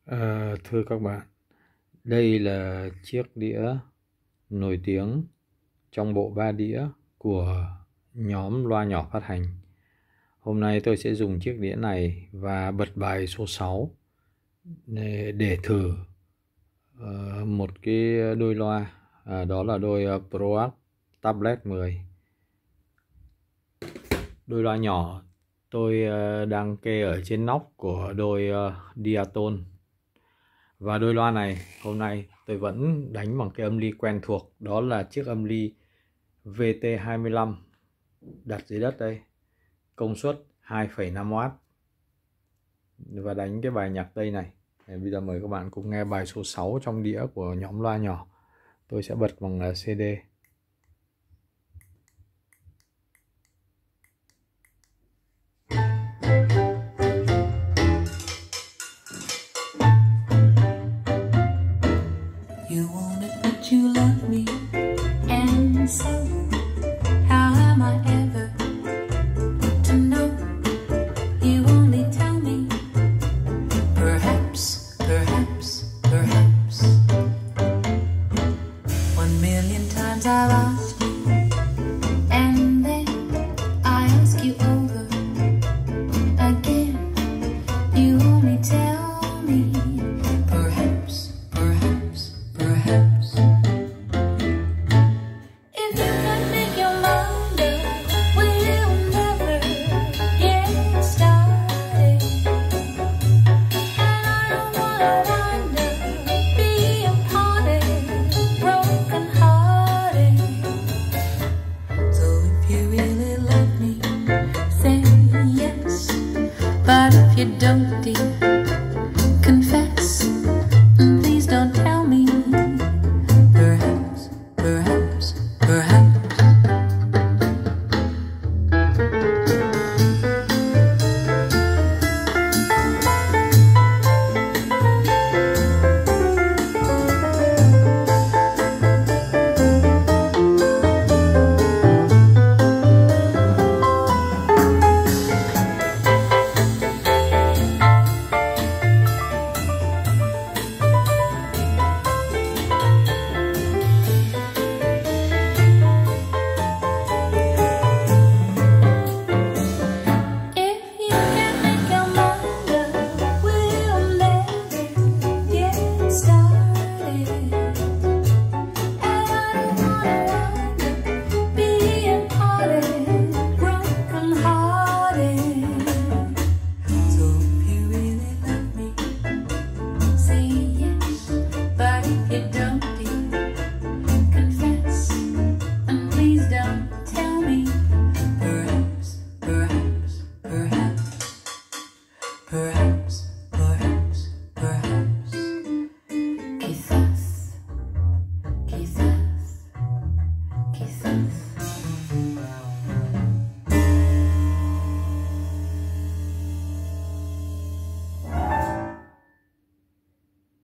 Thưa các bạn, đây là chiếc đĩa nổi tiếng trong bộ 3 đĩa của nhóm loa nhỏ phát hành. Hôm nay tôi sẽ dùng chiếc đĩa này và bật bài số 6 để thử một cái đôi loa, đó là đôi ProArt Tablet 10. Đôi loa nhỏ tôi đang kê ở trên nóc của đôi Diaton. Và đôi loa này hôm nay tôi vẫn đánh bằng cái âm ly quen thuộc, đó là chiếc âm ly VT25 đặt dưới đất đây, công suất 2,5W, và đánh cái bài nhạc Tây này. Bây giờ mời các bạn cùng nghe bài số 6 trong đĩa của nhóm loa nhỏ. Tôi sẽ bật bằng CD. You want it, but you love me, and so how am I ever to know? You only tell me, perhaps, perhaps, perhaps. 1,000,000 times I've asked you, and then I ask you over again. You only tell me, perhaps, perhaps, perhaps. If you can make your mind up, we'll never get started. And I don't wanna